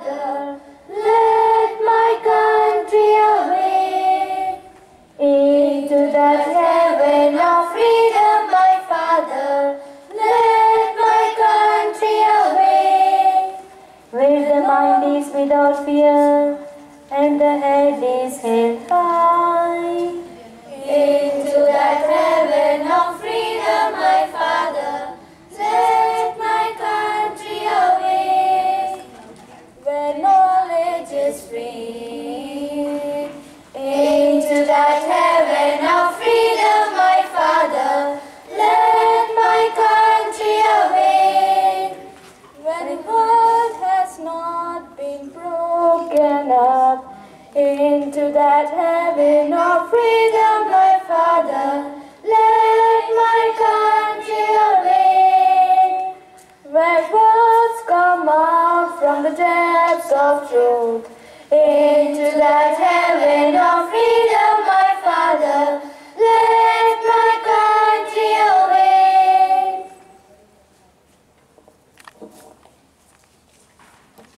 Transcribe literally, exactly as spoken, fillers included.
Father, let my country away. Into that heaven of freedom, my Father, let my country away. Where the mind is without fear, and the head is held high. Into that heaven of freedom, my Father, let my country away. Where knowledge is free. Into that heaven of freedom, my Father, let my country away. When the world has not been broken up, into that heaven of freedom, my Father, let my country away. Where words come out from the depths of truth, into